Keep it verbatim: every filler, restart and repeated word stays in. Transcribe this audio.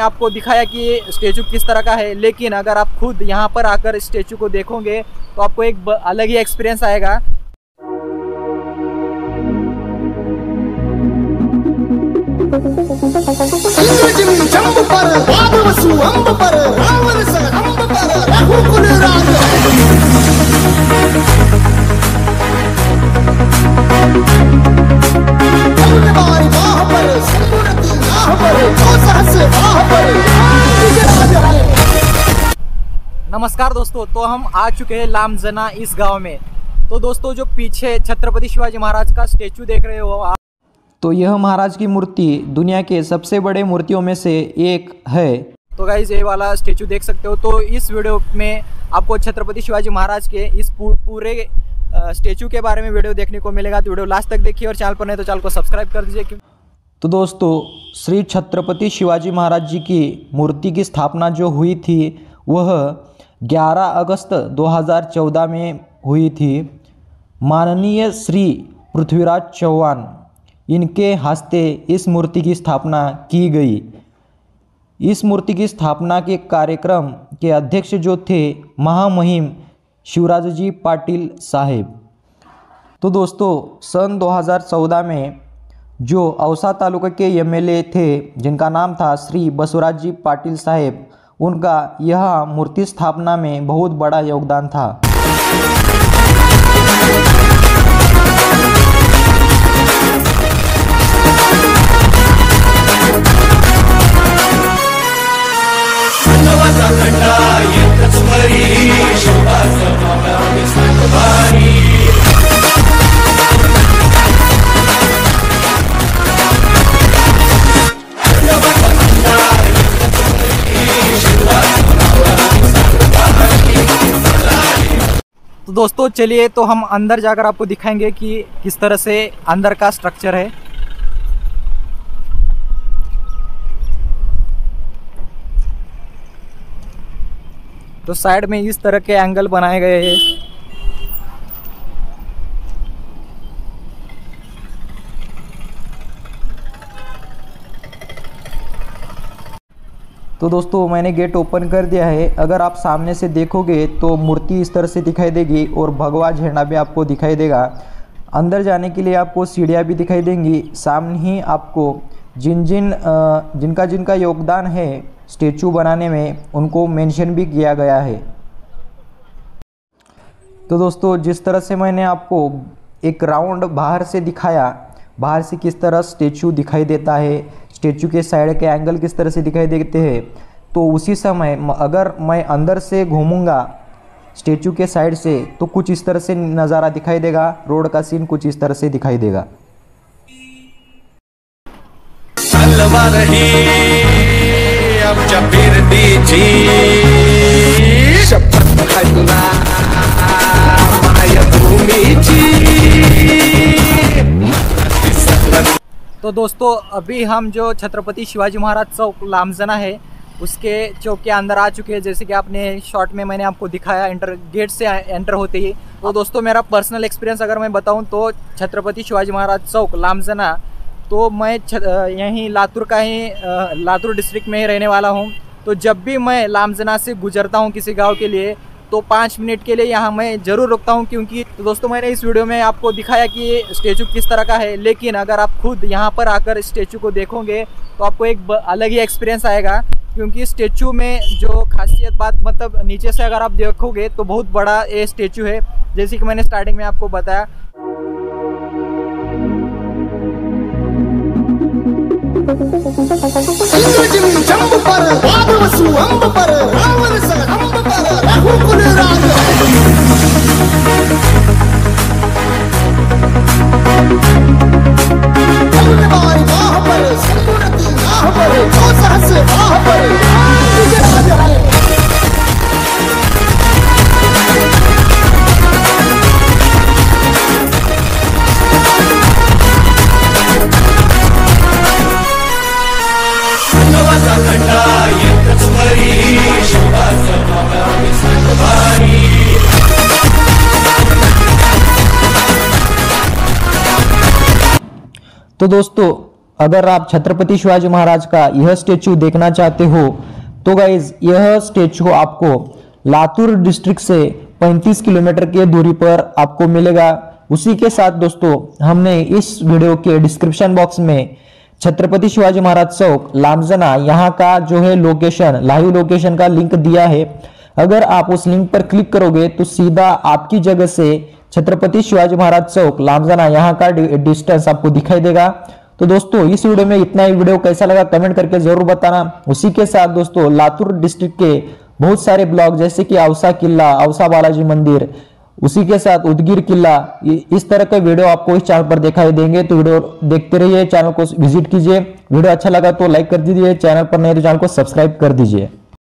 आपको दिखाया कि स्टैचू किस तरह का है, लेकिन अगर आप खुद यहाँ पर आकर स्टैचू को देखोगे तो आपको एक अलग ही एक्सपीरियंस आएगा। नमस्कार दोस्तों, तो हम आ चुके हैं लामजना इस गांव में। तो दोस्तों, जो पीछे छत्रपति शिवाजी महाराज का स्टेचू देख रहे हो आप, तो यह महाराज की मूर्ति दुनिया के सबसे बड़े मूर्तियों में से एक है। तो गाइस, ये वाला स्टेचू देख सकते हो। तो इस वीडियो में आपको छत्रपति शिवाजी महाराज के इस पूरे स्टेचू के बारे में वीडियो देखने को मिलेगा। तो वीडियो लास्ट तक देखिए और चैनल पर नहीं तो चैनल को सब्सक्राइब कर दीजिए। तो दोस्तों, श्री छत्रपति शिवाजी महाराज जी की मूर्ति की स्थापना जो हुई थी वह ग्यारह अगस्त दो हज़ार चौदह में हुई थी। माननीय श्री पृथ्वीराज चौहान इनके हस्ते इस मूर्ति की स्थापना की गई। इस मूर्ति की स्थापना के कार्यक्रम के अध्यक्ष जो थे महामहिम शिवराज जी पाटिल साहेब। तो दोस्तों, सन दो हज़ार चौदह में जो औसा तालुका के एम एल ए थे जिनका नाम था श्री बसवराज जी पाटिल साहेब, उनका यह मूर्ति स्थापना में बहुत बड़ा योगदान था। तो दोस्तों चलिए, तो हम अंदर जाकर आपको दिखाएंगे कि किस तरह से अंदर का स्ट्रक्चर है। तो साइड में इस तरह के एंगल बनाए गए हैं। तो दोस्तों, मैंने गेट ओपन कर दिया है। अगर आप सामने से देखोगे तो मूर्ति इस तरह से दिखाई देगी और भगवा झंडा भी आपको दिखाई देगा। अंदर जाने के लिए आपको सीढ़ियाँ भी दिखाई देंगी। सामने ही आपको जिन जिन जिनका जिनका योगदान है स्टेचू बनाने में, उनको मेंशन भी किया गया है। तो दोस्तों, जिस तरह से मैंने आपको एक राउंड बाहर से दिखाया, बाहर से किस तरह स्टेचू दिखाई देता है, स्टेचू के साइड के एंगल किस तरह से दिखाई देते हैं, तो उसी समय अगर मैं अंदर से घूमूंगा स्टेचू के साइड से तो कुछ इस तरह से नज़ारा दिखाई देगा। रोड का सीन कुछ इस तरह से दिखाई देगा। तो दोस्तों, अभी हम जो छत्रपति शिवाजी महाराज चौक लामजना है उसके चौक के अंदर आ चुके हैं। जैसे कि आपने शॉर्ट में मैंने आपको दिखाया, इंटर गेट से एंटर होते ही। तो दोस्तों, मेरा पर्सनल एक्सपीरियंस अगर मैं बताऊं तो छत्रपति शिवाजी महाराज चौक लामजना, तो मैं यहीं लातूर का ही लातूर डिस्ट्रिक्ट में ही रहने वाला हूं। तो जब भी मैं लामजना से गुजरता हूं किसी गाँव के लिए, तो पाँच मिनट के लिए यहाँ मैं ज़रूर रुकता हूँ। क्योंकि तो दोस्तों, मैंने इस वीडियो में आपको दिखाया कि स्टैचू किस तरह का है, लेकिन अगर आप खुद यहाँ पर आकर स्टैचू को देखोगे तो आपको एक अलग ही एक्सपीरियंस आएगा। क्योंकि स्टैचू में जो खासियत बात, मतलब नीचे से अगर आप देखोगे तो बहुत बड़ा ये स्टैचू है, जैसे कि मैंने स्टार्टिंग में आपको बताया। तो दोस्तों, अगर आप छत्रपति शिवाजी महाराज का यह स्टेचू देखना चाहते हो तो गाइज यह स्टेचू आपको लातूर डिस्ट्रिक्ट से पैंतीस किलोमीटर की दूरी पर आपको मिलेगा। उसी के साथ दोस्तों हमने इस वीडियो के डिस्क्रिप्शन बॉक्स में छत्रपति शिवाजी महाराज चौक लामजना यहाँ का जो है लोकेशन, लाइव लोकेशन का लिंक दिया है। अगर आप उस लिंक पर क्लिक करोगे तो सीधा आपकी जगह से छत्रपति शिवाजी महाराज चौक लामजना यहाँ का डिस्टेंस आपको दिखाई देगा। तो दोस्तों इस वीडियो में इतना ही। वीडियो कैसा लगा कमेंट करके जरूर बताना। उसी के साथ दोस्तों लातूर डिस्ट्रिक्ट के बहुत सारे ब्लॉग जैसे कि औसा किला, औसा बालाजी मंदिर, उसी के साथ उदगीर किला, इस तरह के वीडियो आपको इस चैनल पर दिखाई देंगे। तो वीडियो देखते रहिए, चैनल को विजिट कीजिए। वीडियो अच्छा लगा तो लाइक कर दीजिए, चैनल पर नए तो चैनल को सब्सक्राइब कर दीजिए।